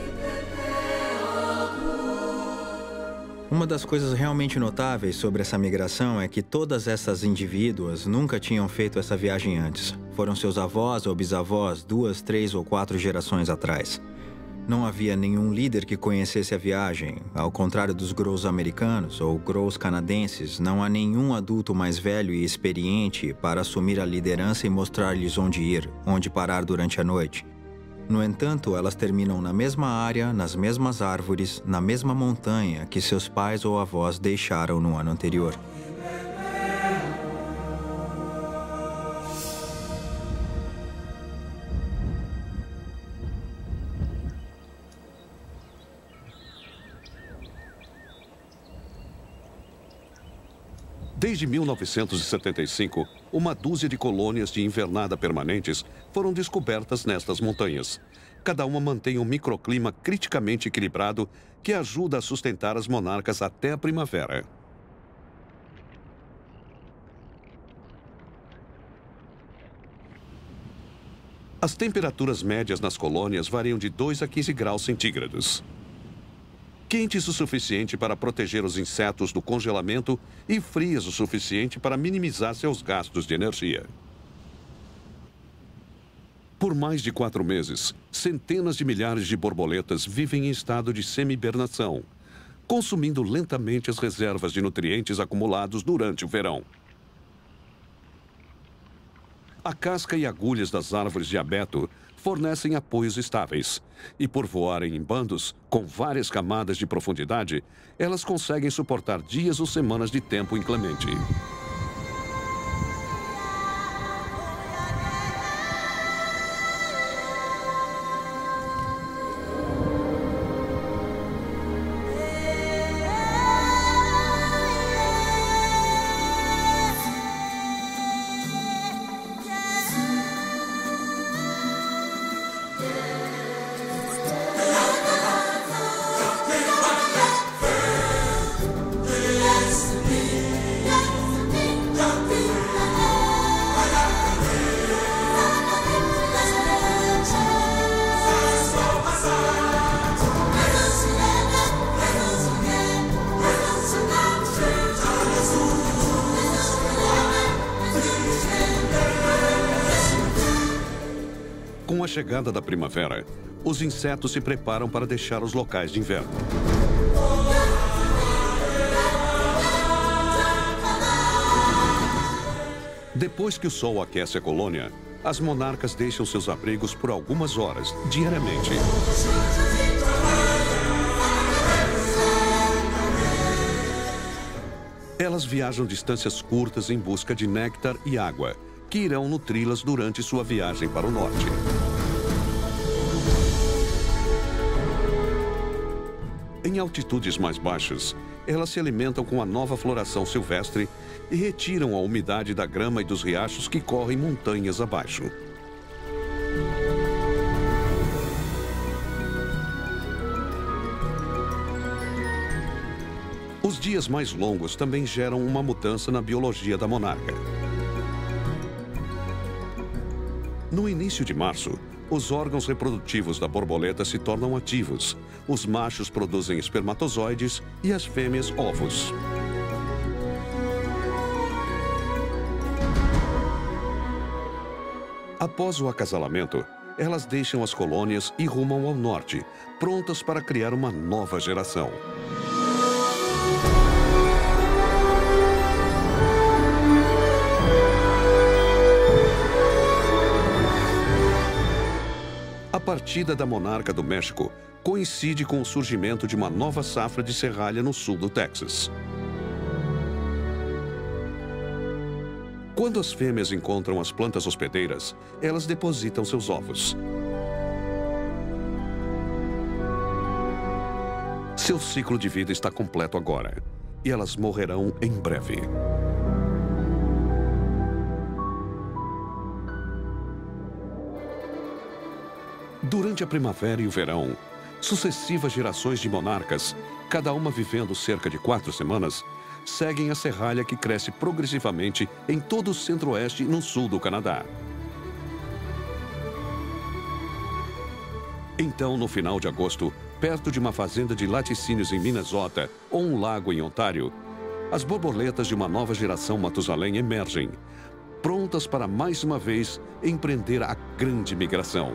Uma das coisas realmente notáveis sobre essa migração é que todas essas indivíduas nunca tinham feito essa viagem antes. Foram seus avós ou bisavós 2, 3 ou 4 gerações atrás. Não havia nenhum líder que conhecesse a viagem. Ao contrário dos Grows americanos ou Grows canadenses, não há nenhum adulto mais velho e experiente para assumir a liderança e mostrar-lhes onde ir, onde parar durante a noite. No entanto, elas terminam na mesma área, nas mesmas árvores, na mesma montanha que seus pais ou avós deixaram no ano anterior. Desde 1975, uma dúzia de colônias de invernada permanentes foram descobertas nestas montanhas. Cada uma mantém um microclima criticamente equilibrado que ajuda a sustentar as monarcas até a primavera. As temperaturas médias nas colônias variam de 2 a 15 graus centígrados. Quentes o suficiente para proteger os insetos do congelamento e frias o suficiente para minimizar seus gastos de energia. Por mais de 4 meses, centenas de milhares de borboletas vivem em estado de semi-hibernação, consumindo lentamente as reservas de nutrientes acumulados durante o verão. A casca e agulhas das árvores de abeto fornecem apoios estáveis. E por voarem em bandos, com várias camadas de profundidade, elas conseguem suportar dias ou semanas de tempo inclemente. Com a chegada da primavera, os insetos se preparam para deixar os locais de inverno. Depois que o sol aquece a colônia, as monarcas deixam seus abrigos por algumas horas, diariamente. Elas viajam distâncias curtas em busca de néctar e água, que irão nutri-las durante sua viagem para o norte. Em altitudes mais baixas, elas se alimentam com a nova floração silvestre e retiram a umidade da grama e dos riachos que correm montanhas abaixo. Os dias mais longos também geram uma mudança na biologia da monarca. No início de março, os órgãos reprodutivos da borboleta se tornam ativos. Os machos produzem espermatozoides e as fêmeas ovos. Após o acasalamento, elas deixam as colônias e rumam ao norte, prontas para criar uma nova geração. A partida da monarca do México coincide com o surgimento de uma nova safra de serralha no sul do Texas. Quando as fêmeas encontram as plantas hospedeiras, elas depositam seus ovos. Seu ciclo de vida está completo agora, e elas morrerão em breve. Durante a primavera e o verão, sucessivas gerações de monarcas, cada uma vivendo cerca de 4 semanas, seguem a serralha que cresce progressivamente em todo o centro-oeste e no sul do Canadá. Então, no final de agosto, perto de uma fazenda de laticínios em Minnesota ou um lago em Ontário, as borboletas de uma nova geração Matusalém emergem, prontas para mais uma vez empreender a grande migração.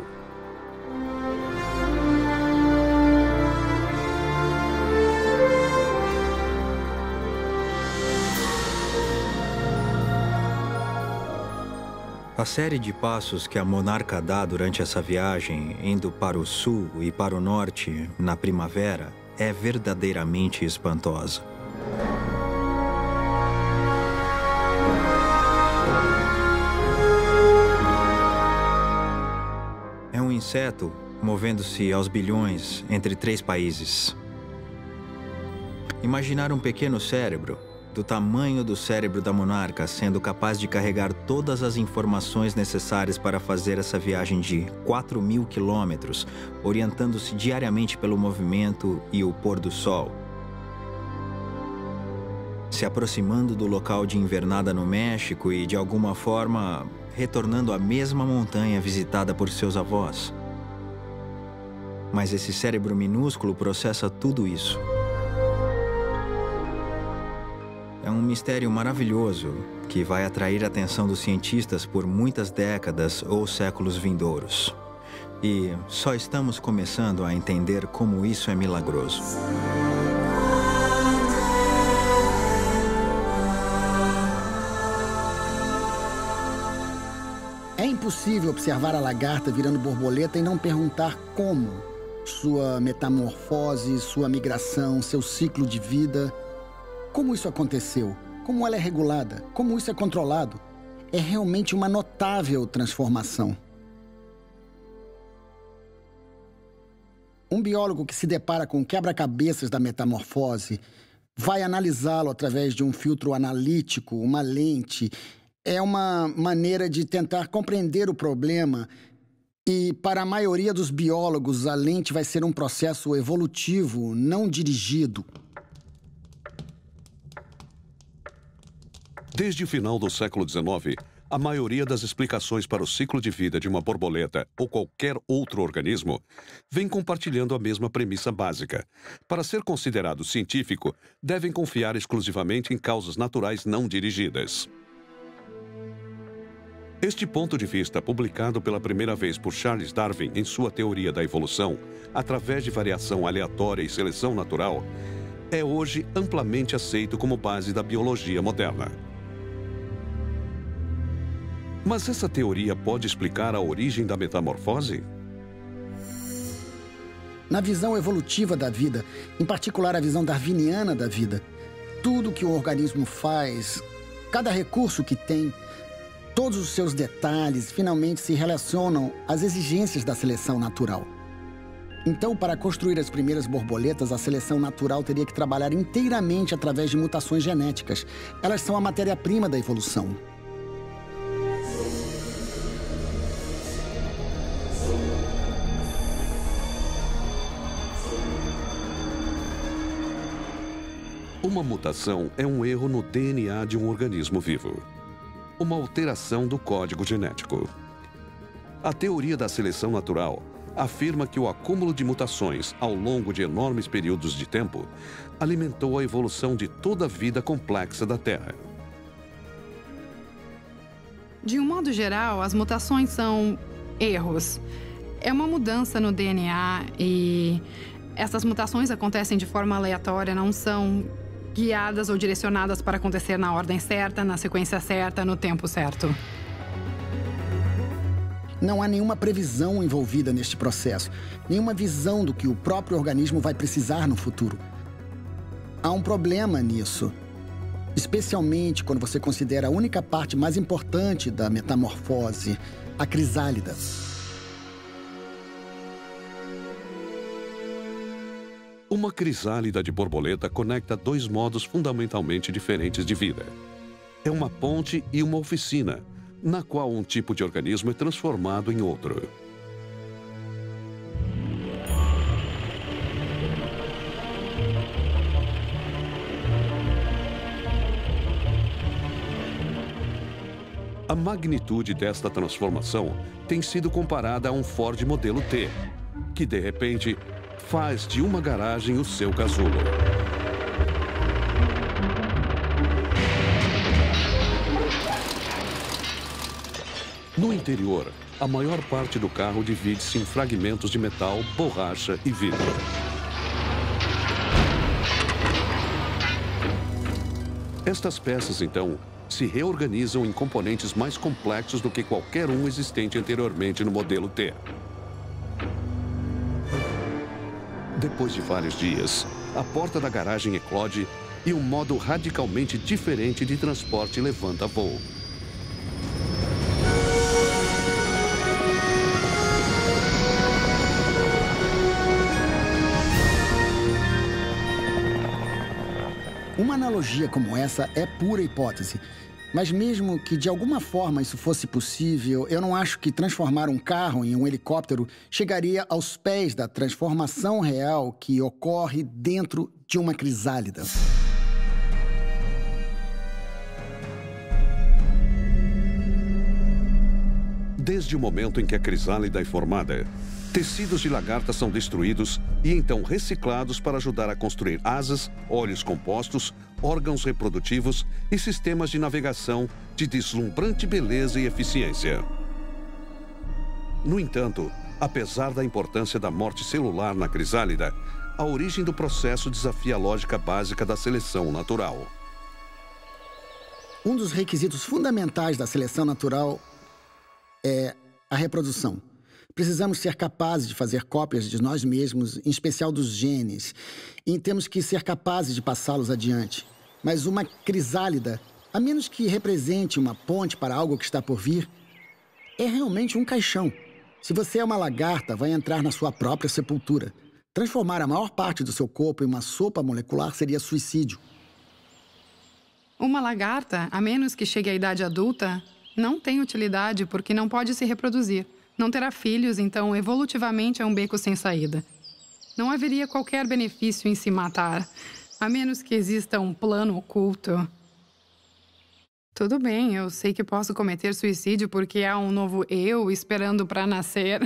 A série de passos que a monarca dá durante essa viagem, indo para o sul e para o norte na primavera, é verdadeiramente espantosa. É um inseto movendo-se aos bilhões entre 3 países. Imaginar um pequeno cérebro do tamanho do cérebro da monarca, sendo capaz de carregar todas as informações necessárias para fazer essa viagem de 4.000 quilômetros, orientando-se diariamente pelo movimento e o pôr do sol. Se aproximando do local de invernada no México e, de alguma forma, retornando à mesma montanha visitada por seus avós. Mas esse cérebro minúsculo processa tudo isso. É um mistério maravilhoso que vai atrair a atenção dos cientistas por muitas décadas ou séculos vindouros. E só estamos começando a entender como isso é milagroso. É impossível observar a lagarta virando borboleta e não perguntar como. Sua metamorfose, sua migração, seu ciclo de vida. Como isso aconteceu? Como ela é regulada? Como isso é controlado? É realmente uma notável transformação. Um biólogo que se depara com quebra-cabeças da metamorfose vai analisá-lo através de um filtro analítico, uma lente. É uma maneira de tentar compreender o problema. E para a maioria dos biólogos, a lente vai ser um processo evolutivo, não dirigido. Desde o final do século XIX, a maioria das explicações para o ciclo de vida de uma borboleta ou qualquer outro organismo vem compartilhando a mesma premissa básica. Para ser considerado científico, devem confiar exclusivamente em causas naturais não dirigidas. Este ponto de vista, publicado pela primeira vez por Charles Darwin em sua teoria da evolução, através de variação aleatória e seleção natural, é hoje amplamente aceito como base da biologia moderna. Mas essa teoria pode explicar a origem da metamorfose? Na visão evolutiva da vida, em particular a visão darwiniana da vida, tudo que o organismo faz, cada recurso que tem, todos os seus detalhes finalmente se relacionam às exigências da seleção natural. Então, para construir as primeiras borboletas, a seleção natural teria que trabalhar inteiramente através de mutações genéticas. Elas são a matéria-prima da evolução. Uma mutação é um erro no DNA de um organismo vivo. Uma alteração do código genético. A teoria da seleção natural afirma que o acúmulo de mutações ao longo de enormes períodos de tempo alimentou a evolução de toda a vida complexa da Terra. De um modo geral, as mutações são erros. É uma mudança no DNA e essas mutações acontecem de forma aleatória, não são guiadas ou direcionadas para acontecer na ordem certa, na sequência certa, no tempo certo. Não há nenhuma previsão envolvida neste processo, nenhuma visão do que o próprio organismo vai precisar no futuro. Há um problema nisso, especialmente quando você considera a única parte mais importante da metamorfose, a crisálida. Uma crisálida de borboleta conecta dois modos fundamentalmente diferentes de vida. É uma ponte e uma oficina, na qual um tipo de organismo é transformado em outro. A magnitude desta transformação tem sido comparada a um Ford modelo T, que de repente faz de uma garagem o seu casulo. No interior, a maior parte do carro divide-se em fragmentos de metal, borracha e vidro. Estas peças, então, se reorganizam em componentes mais complexos do que qualquer um existente anteriormente no modelo T. Depois de vários dias, a porta da garagem eclode e um modo radicalmente diferente de transporte levanta voo. Uma analogia como essa é pura hipótese. Mas mesmo que de alguma forma isso fosse possível, eu não acho que transformar um carro em um helicóptero chegaria aos pés da transformação real que ocorre dentro de uma crisálida. Desde o momento em que a crisálida é formada, tecidos de lagarta são destruídos e então reciclados para ajudar a construir asas, óleos compostos, órgãos reprodutivos e sistemas de navegação de deslumbrante beleza e eficiência. No entanto, apesar da importância da morte celular na crisálida, a origem do processo desafia a lógica básica da seleção natural. Um dos requisitos fundamentais da seleção natural é a reprodução. Precisamos ser capazes de fazer cópias de nós mesmos, em especial dos genes, e temos que ser capazes de passá-los adiante. Mas uma crisálida, a menos que represente uma ponte para algo que está por vir, é realmente um caixão. Se você é uma lagarta, vai entrar na sua própria sepultura. Transformar a maior parte do seu corpo em uma sopa molecular seria suicídio. Uma lagarta, a menos que chegue à idade adulta, não tem utilidade porque não pode se reproduzir. Não terá filhos, então evolutivamente é um beco sem saída. Não haveria qualquer benefício em se matar, a menos que exista um plano oculto. Tudo bem, eu sei que posso cometer suicídio porque há um novo eu esperando para nascer.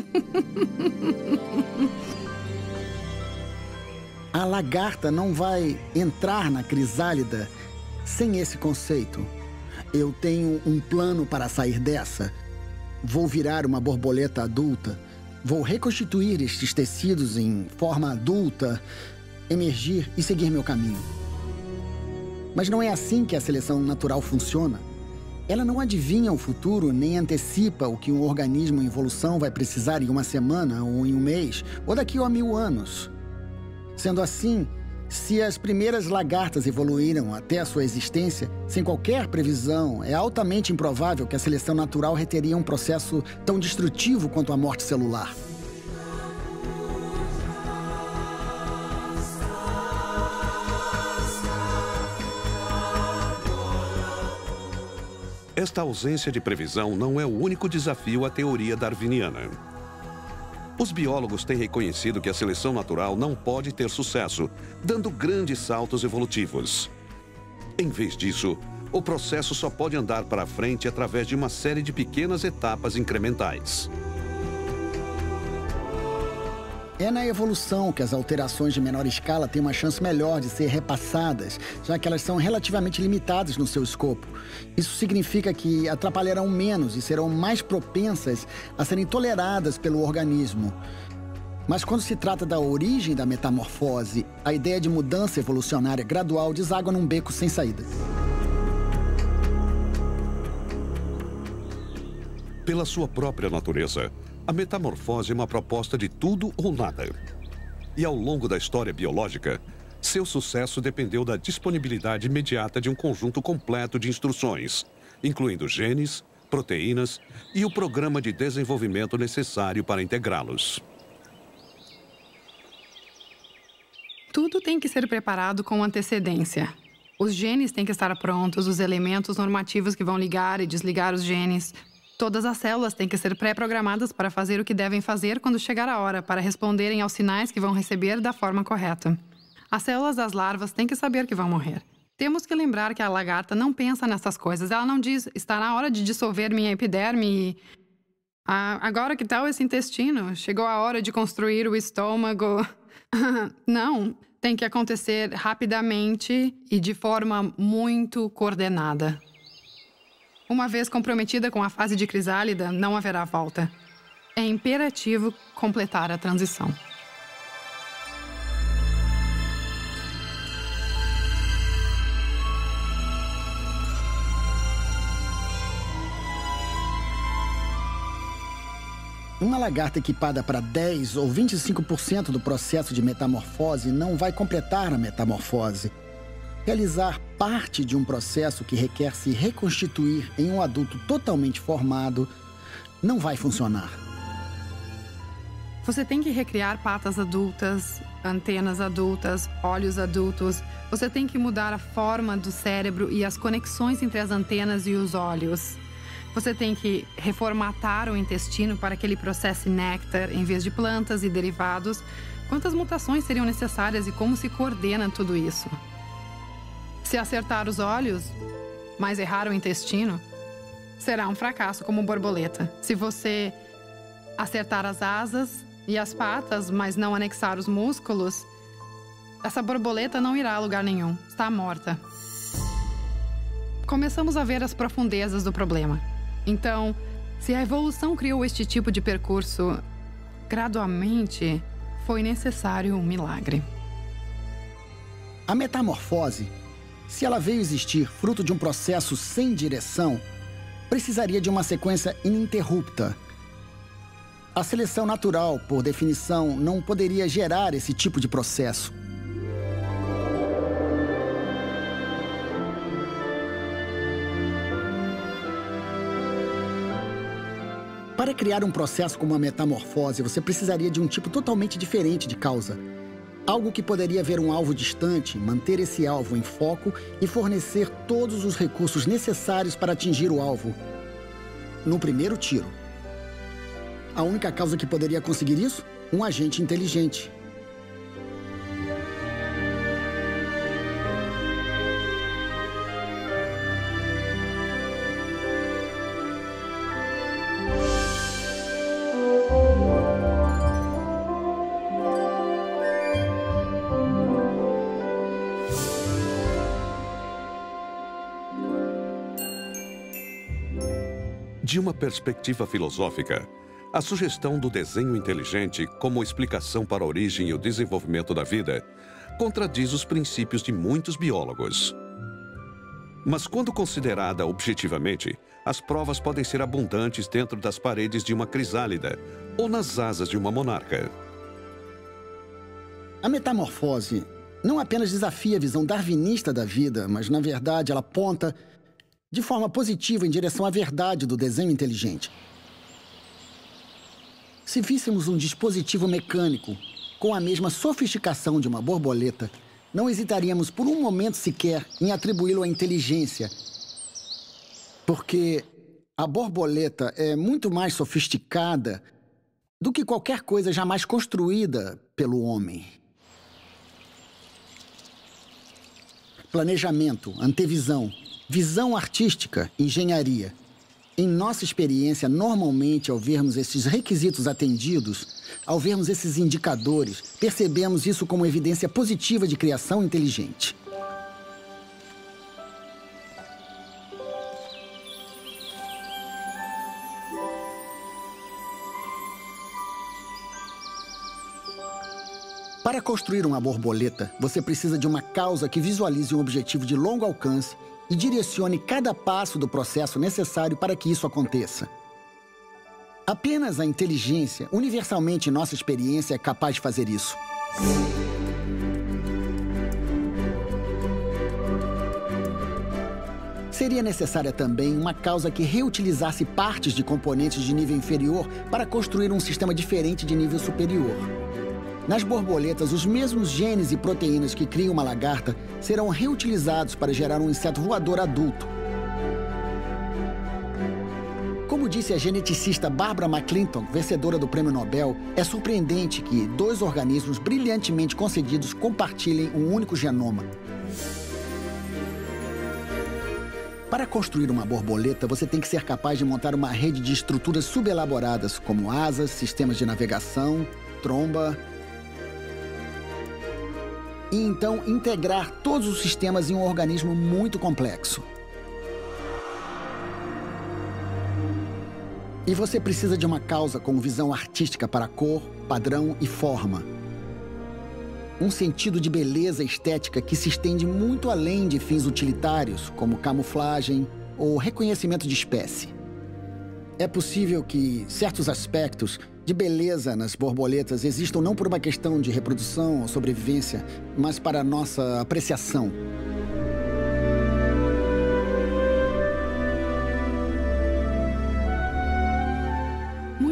A lagarta não vai entrar na crisálida sem esse conceito. Eu tenho um plano para sair dessa. Vou virar uma borboleta adulta. Vou reconstituir estes tecidos em forma adulta, emergir e seguir meu caminho. Mas não é assim que a seleção natural funciona. Ela não adivinha o futuro nem antecipa o que um organismo em evolução vai precisar em uma semana ou em um mês ou daqui a 1000 anos. Sendo assim, se as primeiras lagartas evoluíram até a sua existência, sem qualquer previsão, é altamente improvável que a seleção natural reteria um processo tão destrutivo quanto a morte celular. Esta ausência de previsão não é o único desafio à teoria darwiniana. Os biólogos têm reconhecido que a seleção natural não pode ter sucesso, dando grandes saltos evolutivos. Em vez disso, o processo só pode andar para frente através de uma série de pequenas etapas incrementais. É na evolução que as alterações de menor escala têm uma chance melhor de ser repassadas, já que elas são relativamente limitadas no seu escopo. Isso significa que atrapalharão menos e serão mais propensas a serem toleradas pelo organismo. Mas quando se trata da origem da metamorfose, a ideia de mudança evolucionária gradual deságua num beco sem saída. Pela sua própria natureza, a metamorfose é uma proposta de tudo ou nada. E ao longo da história biológica, seu sucesso dependeu da disponibilidade imediata de um conjunto completo de instruções, incluindo genes, proteínas e o programa de desenvolvimento necessário para integrá-los. Tudo tem que ser preparado com antecedência. Os genes têm que estar prontos, os elementos normativos que vão ligar e desligar os genes. Todas as células têm que ser pré-programadas para fazer o que devem fazer quando chegar a hora, para responderem aos sinais que vão receber da forma correta. As células das larvas têm que saber que vão morrer. Temos que lembrar que a lagarta não pensa nessas coisas. Ela não diz, está na hora de dissolver minha epiderme e... agora que tal esse intestino? Chegou a hora de construir o estômago. Não, tem que acontecer rapidamente e de forma muito coordenada. Uma vez comprometida com a fase de crisálida, não haverá volta. É imperativo completar a transição. Uma lagarta equipada para 10 ou 25% do processo de metamorfose não vai completar a metamorfose. Realizar parte de um processo que requer se reconstituir em um adulto totalmente formado não vai funcionar. Você tem que recriar patas adultas, antenas adultas, olhos adultos. Você tem que mudar a forma do cérebro e as conexões entre as antenas e os olhos. Você tem que reformatar o intestino para que ele processe néctar em vez de plantas e derivados. Quantas mutações seriam necessárias e como se coordena tudo isso? Se acertar os olhos, mas errar o intestino, será um fracasso como borboleta. Se você acertar as asas e as patas, mas não anexar os músculos, essa borboleta não irá a lugar nenhum. Está morta. Começamos a ver as profundezas do problema. Então, se a evolução criou este tipo de percurso gradualmente, foi necessário um milagre. A metamorfose, se ela veio existir fruto de um processo sem direção, precisaria de uma sequência ininterrupta. A seleção natural, por definição, não poderia gerar esse tipo de processo. Para criar um processo como a metamorfose, você precisaria de um tipo totalmente diferente de causa. Algo que poderia ver um alvo distante, manter esse alvo em foco e fornecer todos os recursos necessários para atingir o alvo no primeiro tiro. A única causa que poderia conseguir isso? Um agente inteligente. De uma perspectiva filosófica, a sugestão do desenho inteligente como explicação para a origem e o desenvolvimento da vida contradiz os princípios de muitos biólogos. Mas quando considerada objetivamente, as provas podem ser abundantes dentro das paredes de uma crisálida ou nas asas de uma monarca. A metamorfose não apenas desafia a visão darwinista da vida, mas, na verdade, ela aponta de forma positiva em direção à verdade do desenho inteligente. Se víssemos um dispositivo mecânico com a mesma sofisticação de uma borboleta, não hesitaríamos por um momento sequer em atribuí-lo à inteligência. Porque a borboleta é muito mais sofisticada do que qualquer coisa jamais construída pelo homem. Planejamento, antevisão, visão artística, engenharia. Em nossa experiência, normalmente, ao vermos esses requisitos atendidos, ao vermos esses indicadores, percebemos isso como evidência positiva de criação inteligente. Para construir uma borboleta, você precisa de uma causa que visualize um objetivo de longo alcance e direcione cada passo do processo necessário para que isso aconteça. Apenas a inteligência, universalmente em nossa experiência, é capaz de fazer isso. Seria necessária também uma causa que reutilizasse partes de componentes de nível inferior para construir um sistema diferente de nível superior. Nas borboletas, os mesmos genes e proteínas que criam uma lagarta serão reutilizados para gerar um inseto voador adulto. Como disse a geneticista Barbara McClintock, vencedora do Prêmio Nobel, é surpreendente que dois organismos brilhantemente concebidos compartilhem um único genoma. Para construir uma borboleta, você tem que ser capaz de montar uma rede de estruturas subelaboradas, como asas, sistemas de navegação, tromba, e então integrar todos os sistemas em um organismo muito complexo. E você precisa de uma causa com visão artística para cor, padrão e forma. Um sentido de beleza estética que se estende muito além de fins utilitários, como camuflagem ou reconhecimento de espécie. É possível que certos aspectos de beleza nas borboletas existam não por uma questão de reprodução ou sobrevivência, mas para a nossa apreciação.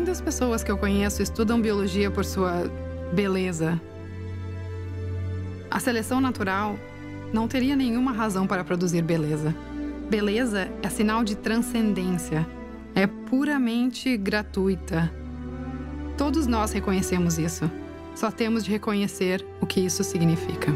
Muitas pessoas que eu conheço estudam biologia por sua beleza. A seleção natural não teria nenhuma razão para produzir beleza. Beleza é sinal de transcendência. É puramente gratuita. Todos nós reconhecemos isso. Só temos de reconhecer o que isso significa.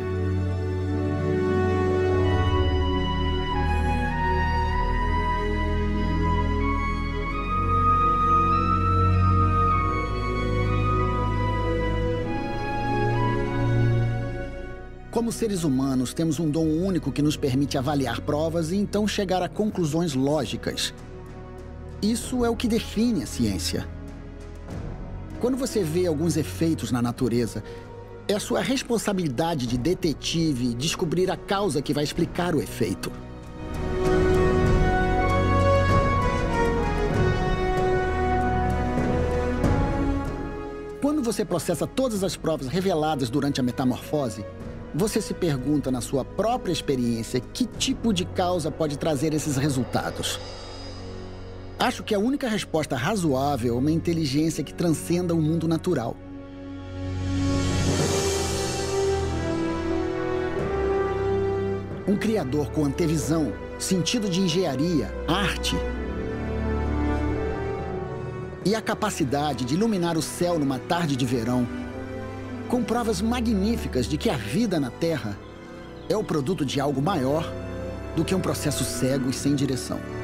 Como seres humanos, temos um dom único que nos permite avaliar provas e então chegar a conclusões lógicas. Isso é o que define a ciência. Quando você vê alguns efeitos na natureza, é a sua responsabilidade de detetive descobrir a causa que vai explicar o efeito. Quando você processa todas as provas reveladas durante a metamorfose, você se pergunta na sua própria experiência que tipo de causa pode trazer esses resultados. Acho que a única resposta razoável é uma inteligência que transcenda o mundo natural. Um criador com antevisão, sentido de engenharia, arte e a capacidade de iluminar o céu numa tarde de verão, com provas magníficas de que a vida na Terra é o produto de algo maior do que um processo cego e sem direção.